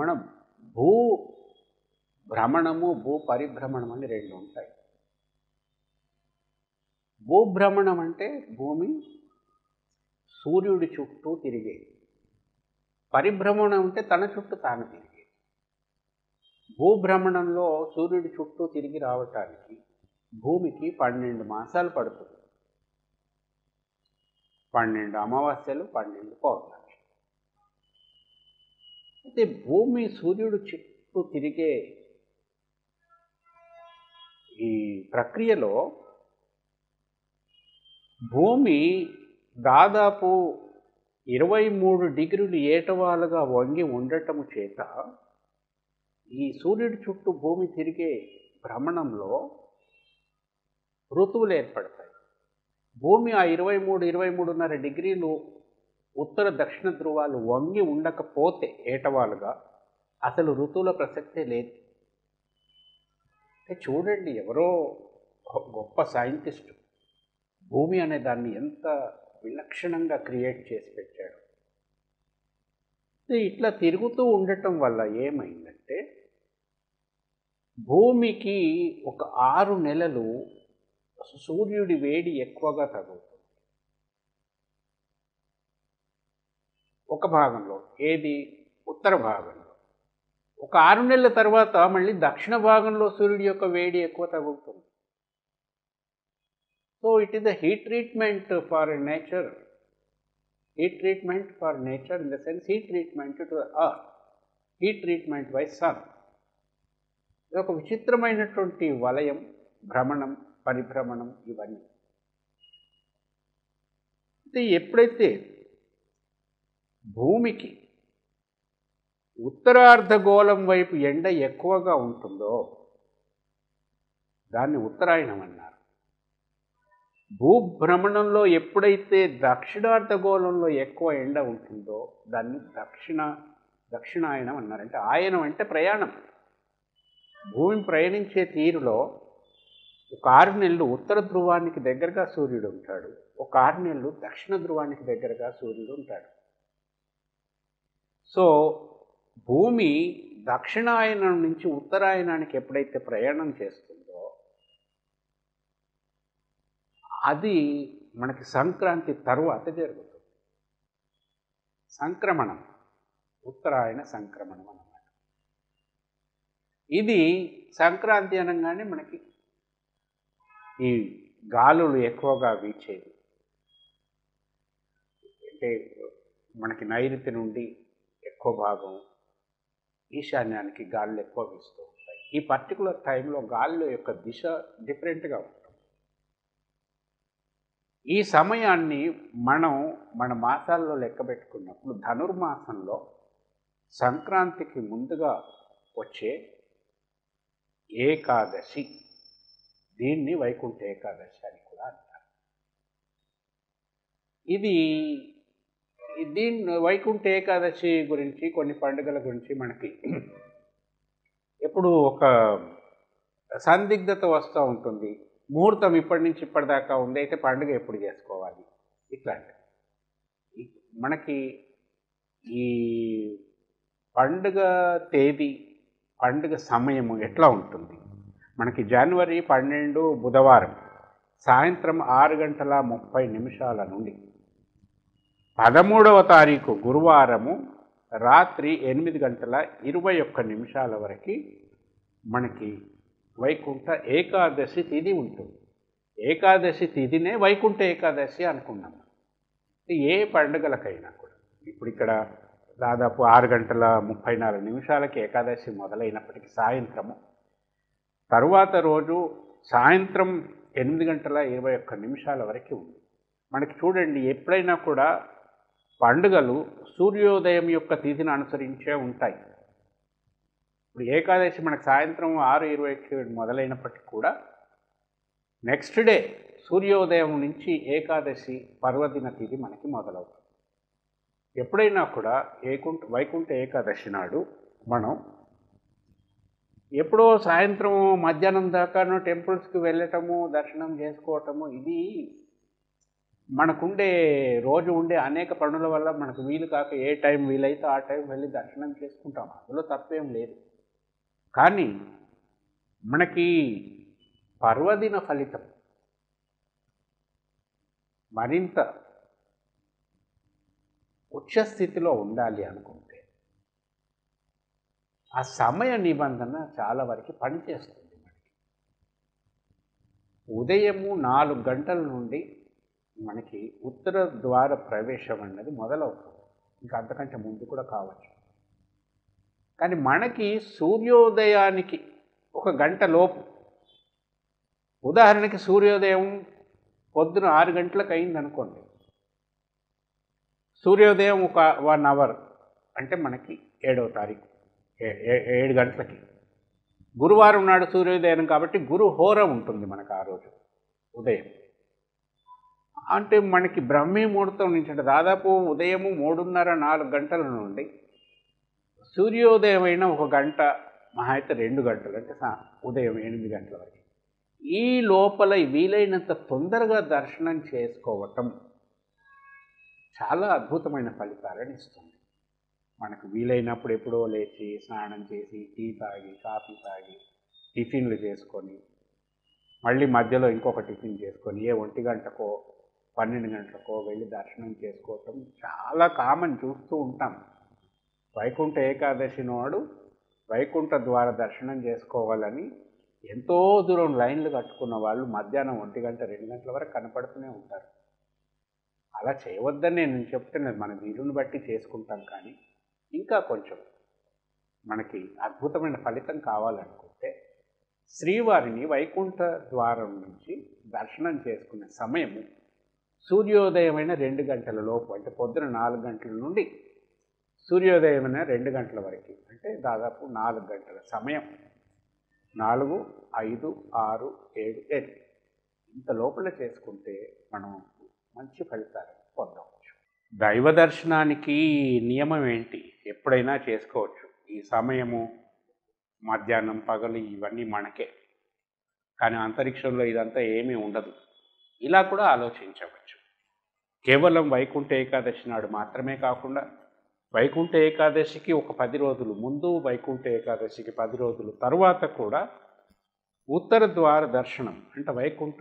మనం భూ భ్రమణము, భూ పరిభ్రమణం అని రెండు ఉంటాయి. భూభ్రమణం అంటే భూమి సూర్యుడి చుట్టూ తిరిగేది. పరిభ్రమణం అంటే తన చుట్టూ తాను తిరిగేది. భూభ్రమణంలో సూర్యుడి చుట్టూ తిరిగి రావటానికి భూమికి 12 మాసాలు పడుతుంది. 12 అమావాస్యలు, 12 పౌర్ణమి. అయితే భూమి సూర్యుడు చుట్టూ తిరిగే ఈ ప్రక్రియలో భూమి దాదాపు 23 డిగ్రీలు ఏటవాలుగా వంగి ఉండటము చేత ఈ సూర్యుడి చుట్టూ భూమి తిరిగే భ్రమణంలో ఋతువులు ఏర్పడతాయి. భూమి ఆ 23-23.5 డిగ్రీలు ఉత్తర దక్షిణ ధ్రువాలు వంగి ఉండకపోతే ఏటవాలుగా అసలు ఋతువుల ప్రసక్తే లేదు. చూడండి, ఎవరో గొప్ప సైంటిస్టు భూమి అనే దాన్ని ఎంత విలక్షణంగా క్రియేట్ చేసి పెట్టాడు. ఇట్లా తిరుగుతూ ఉండటం వల్ల ఏమైందంటే భూమికి ఒక 6 నెలలు సూర్యుడి వేడి ఎక్కువగా తగులుతుంది. ఒక భాగంలో, ఏది ఉత్తర భాగంలో. ఒక 6 నెలల తర్వాత మళ్ళీ దక్షిణ భాగంలో సూర్యుడి యొక్క వేడి ఎక్కువ తగులుతుంది. So it is the heat treatment for nature. Heat treatment for nature in the sense heat treatment to earth, heat treatment by sun. ఇది ఒక విచిత్రమైనటువంటి వలయం, భ్రమణం, పరిభ్రమణం ఇవన్నీ. అయితే ఎప్పుడైతే భూమికి ఉత్తరార్ధగోళం వైపు ఎండ ఎక్కువగా ఉంటుందో దాన్ని ఉత్తరాయణం అన్నారు. భూభ్రమణంలో ఎప్పుడైతే దక్షిణార్ధగోళంలో ఎక్కువ ఎండ ఉంటుందో దాన్ని దక్షిణాయనం అన్నారు. అంటే ఆయనం అంటే ప్రయాణం. భూమి ప్రయాణించే తీరులో ఒక 6 నెలలు ఉత్తర ధ్రువానికి దగ్గరగా సూర్యుడు ఉంటాడు, ఒక 6 నెలలు దక్షిణ ధ్రువానికి దగ్గరగా సూర్యుడు ఉంటాడు. సో భూమి దక్షిణాయనం నుంచి ఉత్తరాయనానికి ఎప్పుడైతే ప్రయాణం చేస్తుందో అది మనకి సంక్రాంతి తరువాత జరుగుతుంది. సంక్రమణం, ఉత్తరాయణ సంక్రమణం అన్నమాట. ఇది సంక్రాంతి అనగానే మనకి ఈ గాలులు ఎక్కువగా వీచేది. అంటే మనకి నైరుతి నుండి ఎక్కువ భాగం ఈశాన్యానికి గాలులు ఎక్కువ వీస్తూ ఉంటాయి. ఈ పర్టికులర్ టైంలో గాలుల యొక్క దిశ డిఫరెంట్గా ఉంటుంది. ఈ సమయాన్ని మనం మన మాసాల్లో లెక్క పెట్టుకున్నప్పుడు ధనుర్మాసంలో సంక్రాంతికి ముందుగా వచ్చే ఏకాదశి, దీన్ని వైకుంఠ ఏకాదశి అని కూడా అంటారు. దీన్ని వైకుంఠ ఏకాదశి గురించి, కొన్ని పండుగల గురించి మనకి ఎప్పుడు ఒక సందిగ్ధత వస్తూ ఉంటుంది. ముహూర్తం ఇప్పటి నుంచి ఇప్పటిదాకా ఉంది, అయితే పండుగ ఎప్పుడు చేసుకోవాలి, ఇట్లాంటి మనకి ఈ పండుగ తేదీ, పండుగ సమయము ఎట్లా ఉంటుంది. మనకి జనవరి 12 బుధవారం సాయంత్రం 6:30 నుండి 13వ తారీఖు గురువారము రాత్రి 8:21 వరకు మనకి వైకుంఠ ఏకాదశి తిథి ఉంటుంది. ఏకాదశి తిథినే వైకుంఠ ఏకాదశి అనుకున్నాం. ఏ పండుగలకైనా కూడా ఇప్పుడు ఇక్కడ దాదాపు 6:34 ఏకాదశి మొదలైనప్పటికీ సాయంత్రము తరువాత రోజు సాయంత్రం 8:21 వరకు ఉంది. మనకి చూడండి, ఎప్పుడైనా కూడా పండుగలు సూర్యోదయం యొక్క తిథిని అనుసరించే ఉంటాయి. ఇప్పుడు ఏకాదశి మనకు సాయంత్రం 6:20కి మొదలైనప్పటికీ కూడా నెక్స్ట్ డే సూర్యోదయం నుంచి ఏకాదశి పర్వదిన తిథి మనకి మొదలవుతుంది. ఎప్పుడైనా కూడా వైకుంఠ ఏకాదశి నాడు మనం ఎప్పుడో సాయంత్రం మధ్యాహ్నం దాకాను టెంపుల్స్కి వెళ్ళటము, దర్శనం చేసుకోవటము, ఇది మనకుండే రోజు ఉండే అనేక పనుల వల్ల మనకు వీలు కాక ఏ టైం వీలైతే ఆ టైం వెళ్ళి దర్శనం చేసుకుంటాం, అందులో తప్పేం లేదు. కానీ మనకి పర్వదిన ఫలితం మరింత ఉచ్చ స్థితిలో ఉండాలి అనుకుంటే ఆ సమయ నిబంధన చాలా వరకు పనిచేస్తుంది. మనకి ఉదయము 4 గంటల నుండి మనకి ఉత్తర ద్వార ప్రవేశం అన్నది మొదలవుతుంది. ఇంకా అంతకంటే ముందు కూడా కావచ్చు. కానీ మనకి సూర్యోదయానికి 1 గంట లోపు, ఉదాహరణకి సూర్యోదయం పొద్దున 6 గంటలకు అయింది అనుకోండి, సూర్యోదయం ఒక 1 అవర్ అంటే మనకి 7వ తారీఖు 7 గంటలకి, గురువారం నాడు సూర్యోదయం కాబట్టి గురు హోర ఉంటుంది మనకు ఆ రోజు ఉదయం. అంటే మనకి బ్రహ్మీ ముహూర్తం నుంచి అంటే దాదాపు ఉదయము 3:30-4 గంటల నుండి సూర్యోదయం అయిన 1 గంట, మహా అయితే 2 గంటలు అంటే ఉదయం 8 గంటల వరకు, ఈ లోపల వీలైనంత తొందరగా దర్శనం చేసుకోవటం చాలా అద్భుతమైన ఫలితాలను ఇస్తుంది. మనకు వీలైనప్పుడు ఎప్పుడో లేచి స్నానం చేసి టీ తాగి కాఫీ తాగి టిఫిన్లు చేసుకొని మళ్ళీ మధ్యలో ఇంకొక టిఫిన్ చేసుకొని 1 గంటకో 12 గంటలకో వెళ్ళి దర్శనం చేసుకోవటం చాలా కామన్, చూస్తూ ఉంటాం. వైకుంఠ ఏకాదశి నాడు వైకుంఠ ద్వార దర్శనం చేసుకోవాలని ఎంతో దూరం లైన్లు కట్టుకున్న వాళ్ళు మధ్యాహ్నం 1 గంట 2 గంటల వరకు కనపడుతూనే ఉంటారు. అలా చేయవద్దని నేను చెప్తున్నాను, మన వీలుని బట్టి చేసుకుంటాం. కానీ ఇంకా కొంచెం మనకి అద్భుతమైన ఫలితం కావాలనుకుంటే శ్రీవారిని వైకుంఠ ద్వారం నుంచి దర్శనం చేసుకునే సమయము సూర్యోదయమైన 2 గంటల లోపు, అంటే పొద్దున 4 గంటల నుండి సూర్యోదయమైన 2 గంటల వరకు, అంటే దాదాపు 4 గంటల సమయం. 4, 5, 6, 7, 8 ఇంత లోపల చేసుకుంటే మనం మంచి ఫలితాలు పొందవచ్చు. దైవ దర్శనానికి నియమం ఏంటి? ఎప్పుడైనా చేసుకోవచ్చు. ఈ సమయము మధ్యాహ్నం పగలు ఇవన్నీ మనకే, కానీ అంతరిక్షంలో ఇదంతా ఏమీ ఉండదు. ఇలా కూడా ఆలోచించవచ్చు. కేవలం వైకుంఠ ఏకాదశి నాడు మాత్రమే కాకుండా వైకుంఠ ఏకాదశికి ఒక 10 రోజులు ముందు, వైకుంఠ ఏకాదశికి 10 రోజులు తర్వాత కూడా ఉత్తర ద్వార దర్శనం అంటే వైకుంఠ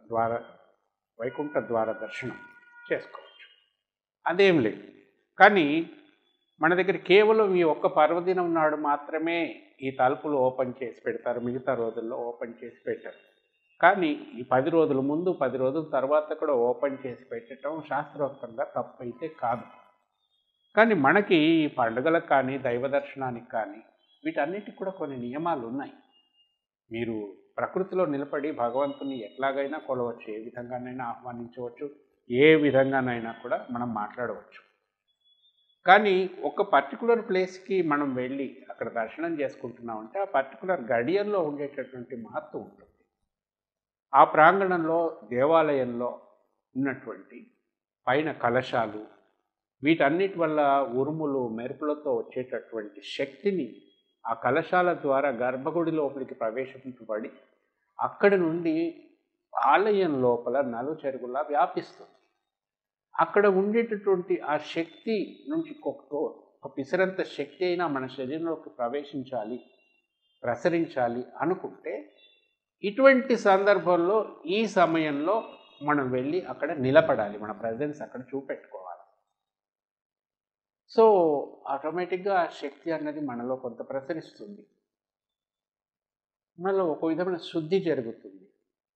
ద్వార దర్శనం చేసుకోవచ్చు. అదేం లేదు. కానీ మన దగ్గర కేవలం ఈ ఒక్క పర్వదినం నాడు మాత్రమే ఈ తలుపులు ఓపెన్ చేసి పెడతారు, మిగతా రోజుల్లో ఓపెన్ చేసి పెట్టారు. కానీ ఈ 10 రోజుల ముందు 10 రోజుల తర్వాత కూడా ఓపెన్ చేసి పెట్టడం శాస్త్రోక్తంగా తప్పైతే కాదు. కానీ మనకి ఈ పండుగలకు కానీ దైవ దర్శనానికి కానీ వీటన్నిటికి కూడా కొన్ని నియమాలు ఉన్నాయి. మీరు ప్రకృతిలో నిలబడి భగవంతుని ఎట్లాగైనా కొలవచ్చు, ఏ విధంగానైనా ఆహ్వానించవచ్చు, ఏ విధంగానైనా కూడా మనం మాట్లాడవచ్చు. కానీ ఒక పర్టికులర్ ప్లేస్కి మనం వెళ్ళి అక్కడ దర్శనం చేసుకుంటున్నామంటే ఆ పర్టికులర్ గడియల్లో ఉండేటటువంటి మహత్వం ఉంటుంది. ఆ ప్రాంగణంలో దేవాలయంలో ఉన్నటువంటి పైన కలశాలు వీటన్నిటి వల్ల ఉరుములు మెరుపులతో వచ్చేటటువంటి శక్తిని ఆ కలశాల ద్వారా గర్భగుడి లోపలికి ప్రవేశించబడి అక్కడి నుండి ఆలయం లోపల నలుచెరుగులా వ్యాపిస్తుంది. అక్కడ ఉండేటటువంటి ఆ శక్తి నుంచి ఒక పిసరంత శక్తి అయినా మన శరీరంలోకి ప్రవేశించాలి, ప్రసరించాలి అనుకుంటే ఇటువంటి సందర్భంలో ఈ సమయంలో మనం వెళ్ళి అక్కడ నిలబడాలి, మన ప్రజెన్స్ అక్కడ చూపెట్టుకోవాలి. సో ఆటోమేటిక్గా ఆ శక్తి అన్నది మనలో కొంత ప్రసరిస్తుంది, మనలో ఒక విధమైన శుద్ధి జరుగుతుంది.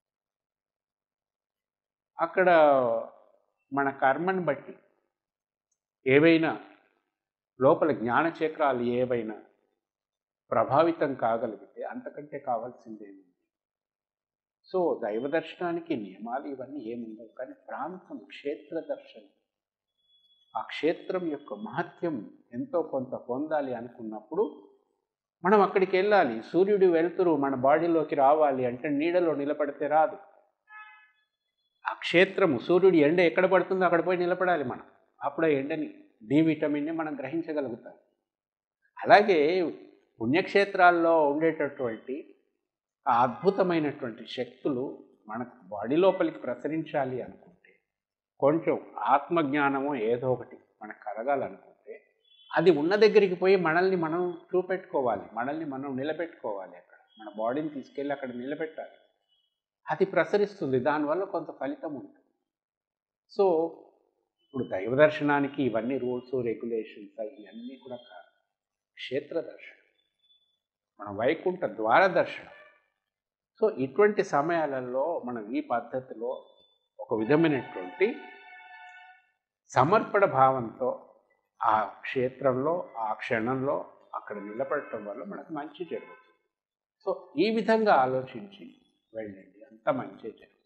అక్కడ మన కర్మని బట్టి ఏవైనా లోపల జ్ఞానచక్రాలు ఏవైనా ప్రభావితం కాగలిగితే అంతకంటే కావాల్సిందేమి. సో దైవ దర్శనానికి నియమాలు ఇవన్నీ ఏముండవు. కానీ ప్రాంతం క్షేత్ర దర్శనం, ఆ క్షేత్రం యొక్క మహత్యం ఎంతో కొంత పొందాలి అనుకున్నప్పుడు మనం అక్కడికి వెళ్ళాలి. సూర్యుడు వెలుతురు మన బాడీలోకి రావాలి అంటే నీడలో నిలబడితే రాదు. ఆ క్షేత్రము సూర్యుడి ఎండ ఎక్కడ పడుతుందో అక్కడ పోయి నిలబడాలి మనం. అప్పుడే ఎండని డి విటమిన్ని మనం గ్రహించగలుగుతాం. అలాగే పుణ్యక్షేత్రాల్లో ఉండేటటువంటి ఆ అద్భుతమైనటువంటి శక్తులు మన బాడీ లోపలికి ప్రసరించాలి అనుకుంటే కొంచెం ఆత్మజ్ఞానమో ఏదో ఒకటి మనకు కలగాలనుకుంటే అది ఉన్న దగ్గరికి పోయి మనల్ని మనం చూపెట్టుకోవాలి, మనల్ని మనం నిలబెట్టుకోవాలి. అక్కడ మన బాడీని తీసుకెళ్ళి అక్కడ నిలబెట్టాలి. అది ప్రసరిస్తుంది, దానివల్ల కొంత ఫలితం ఉంటుంది. సో ఇప్పుడు దైవ దర్శనానికి ఇవన్నీ రూల్స్ రెగ్యులేషన్స్ ఇవన్నీ కూడా కాదు. క్షేత్ర దర్శనం, మన వైకుంఠ ద్వార దర్శనం. సో ఇటువంటి సమయాలలో మనం ఈ పద్ధతిలో ఒక విధమైనటువంటి సమర్పణ భావంతో ఆ క్షేత్రంలో ఆ క్షణంలో అక్కడ నిలబడటం వల్ల మనకు మంచి జరుగుతుంది. సో ఈ విధంగా ఆలోచించి వెళ్ళండి, అంత మంచి జరుగుతుంది.